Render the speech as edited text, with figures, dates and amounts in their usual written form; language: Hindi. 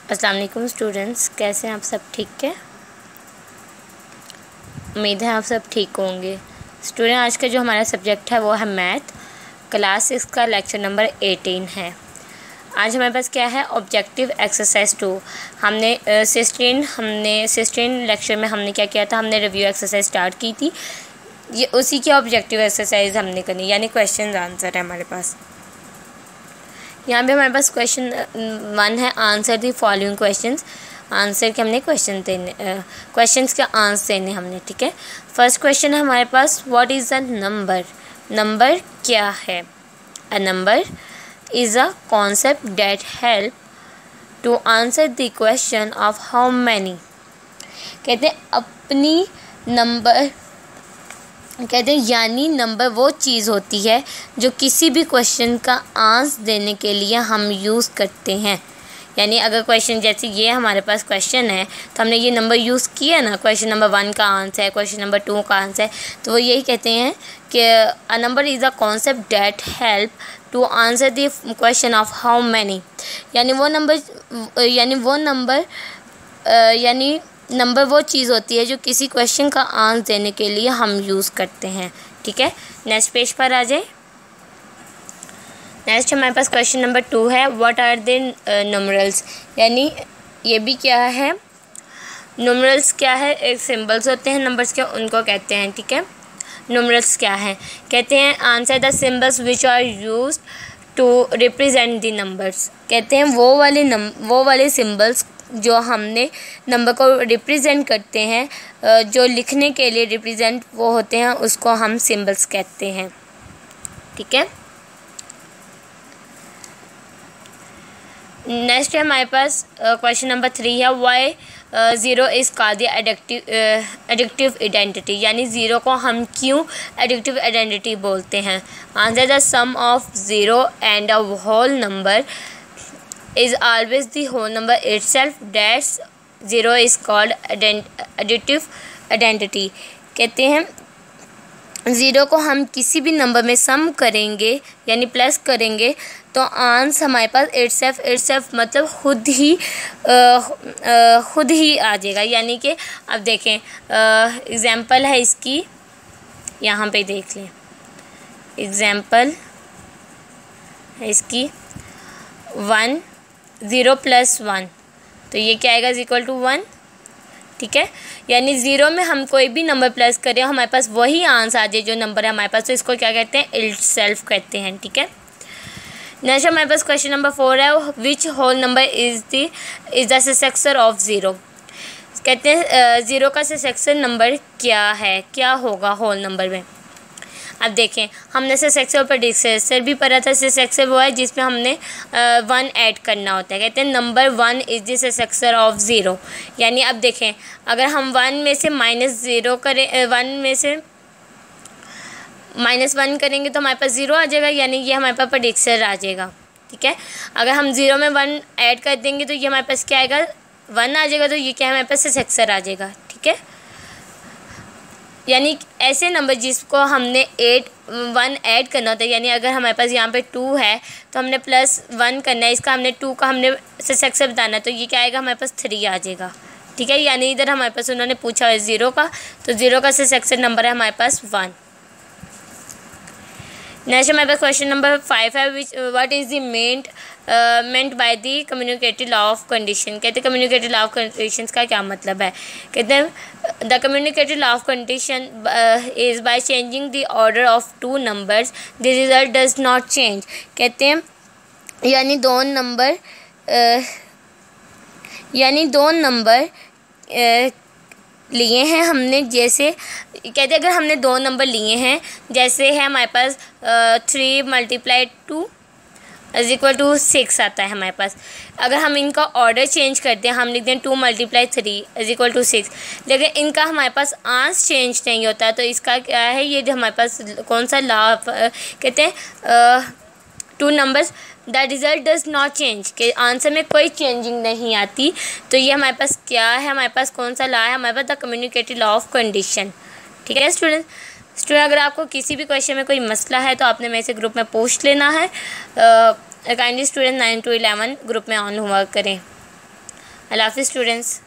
अस्सलाम वालेकुम स्टूडेंट्स, कैसे हैं आप सब? ठीक है, उम्मीद है आप सब ठीक होंगे। स्टूडेंट, आज का जो हमारा सब्जेक्ट है वो है मैथ, क्लास 6 का लेक्चर नंबर 18 है। आज हमारे पास क्या है? Objective exercise 2। हमने सिक्सटीन लेक्चर में हमने क्या किया था? हमने रिव्यू एक्सरसाइज स्टार्ट की थी। ये उसी की ऑब्जेक्टिव एक्सरसाइज हमने करनी, यानी क्वेश्चन आंसर है हमारे पास। यहाँ पे हमारे पास क्वेश्चन 1 है, answer the following questions. Answer के हमने क्वेश्चंस के आंसर देने हमने, ठीक है। फर्स्ट क्वेश्चन है हमारे पास, what is a number? Number क्या है? A number is a concept that help to answer the question of how many. कहते हैं अपनी नंबर, कहते हैं यानी नंबर वो चीज़ होती है जो किसी भी क्वेश्चन का आंसर देने के लिए हम यूज़ करते हैं। यानी अगर क्वेश्चन जैसे ये हमारे पास क्वेश्चन है तो हमने ये नंबर यूज़ किया ना, क्वेश्चन नंबर 1 का आंसर है, क्वेश्चन नंबर 2 का आंसर है, तो वो यही कहते हैं कि a number is a concept that help to answer the question of how many. यानी नंबर वो चीज़ होती है जो किसी क्वेश्चन का आंसर देने के लिए हम यूज़ करते हैं, ठीक है। नेक्स्ट पेज पर आ जाए। नेक्स्ट हमारे पास क्वेश्चन नंबर 2 है, व्हाट आर द न्यूमरल्स। यानी ये भी क्या है? न्यूमरल्स क्या है? एक सिंबल्स होते हैं नंबर्स के, उनको कहते हैं, ठीक है। न्यूमरल्स क्या है? कहते हैं answer the symbols which are used to represent the numbers. कहते हैं वो वाले सिंबल्स जो हमने नंबर को रिप्रेजेंट करते हैं, जो लिखने के लिए रिप्रेजेंट वो होते हैं, उसको हम सिंबल्स कहते हैं, ठीक है। नेक्स्ट है हमारे पास क्वेश्चन नंबर 3 है, वाई 0 इज़ कॉल्ड द एडिक्टिव आइडेंटिटी। यानी ज़ीरो को हम क्यों एडिक्टिव आइडेंटिटी बोलते हैं? Answer the sum of 0 and a whole number is always the whole number itself, that's 0 is called additive identity। कहते हैं ज़ीरो को हम किसी भी नंबर में सम करेंगे यानी प्लस करेंगे तो आंसर हमारे पास इटसेल्फ मतलब खुद ही आ जाएगा। यानी कि अब देखें एग्जांपल है इसकी, यहाँ पे देख लें, एग्जांपल है इसकी 1 0 + 1, तो ये क्या आएगा? इक्वल टू 1, ठीक है। यानी ज़ीरो में हम कोई भी नंबर प्लस करें हमारे पास वही आंसर आ जाए जो नंबर है हमारे पास, तो इसको क्या कहते हैं? इटसेल्फ कहते हैं, ठीक है। नेक्स्ट हमारे पास क्वेश्चन नंबर 4 है, which whole number is the successor of 0। कहते हैं ज़ीरो का सक्सेसर नंबर क्या है, क्या होगा होल नंबर में? अब देखें, हमने सक्सेसर पर डिस्कसर भी पढ़ा था। सक्सेसर वो है जिसमें हमने 1 ऐड करना होता है। कहते हैं number 1 is the successor of 0। यानी अब देखें, अगर हम 1 में से -0 करें, 1 में से -1 करेंगे तो हमारे पास 0 आ जाएगा, यानी ये हमारे पास प्रेडिक्टर आ जाएगा, ठीक है। अगर हम 0 में 1 ऐड कर देंगे तो ये हमारे पास क्या आएगा? 1 आ जाएगा, तो ये क्या है? हमारे पास सक्सेसर आ जाएगा, ठीक है। यानी ऐसे नंबर जिसको हमने 1 ऐड करना होता है, यानी अगर हमारे पास यहाँ पे 2 है तो हमने +1 करना है, इसका हमने 2 का हमने सक्सेसर बताना है, तो ये क्या आएगा? हमारे पास 3 आ जाएगा, ठीक है। यानी इधर हमारे पास उन्होंने पूछा है 0 का, तो 0 का सक्सेसर नंबर है हमारे पास 1। नेक्स्ट हमारे पास क्वेश्चन नंबर 5 है, what is the meant by the communicative law of condition. कहते हैं कम्युनिकेटिव लॉ ऑफ कंडीशन का क्या मतलब है? कहते हैं the communicative law of condition is by changing the order of 2 numbers the result does not change. कहते हैं यानी दो नंबर लिए हैं हमने, जैसे कहते हैं अगर हमने 2 नंबर लिए हैं, जैसे है हमारे पास 3 × 2 = 6 आता है हमारे पास। अगर हम इनका ऑर्डर चेंज करते हैं, हम लिखते हैं 2 × 3 = 6, लेकिन इनका हमारे पास आंसर चेंज नहीं होता, तो इसका क्या है? ये जो हमारे पास कौन सा लॉ कहते हैं 2 numbers the result does not change, के आंसर में कोई चेंजिंग नहीं आती, तो ये हमारे पास क्या है? हमारे पास कौन सा लॉ है? हमारे पास the communicative law of condition, ठीक है। स्टूडेंट अगर आपको किसी भी क्वेश्चन में कोई मसला है तो आपने मेरे से ग्रुप में पूछ लेना है। काइंडली स्टूडेंट 9 to 11 ग्रुप में ऑन होमवर्क करें। अल्लाह हाफ़िज़ स्टूडेंट्स।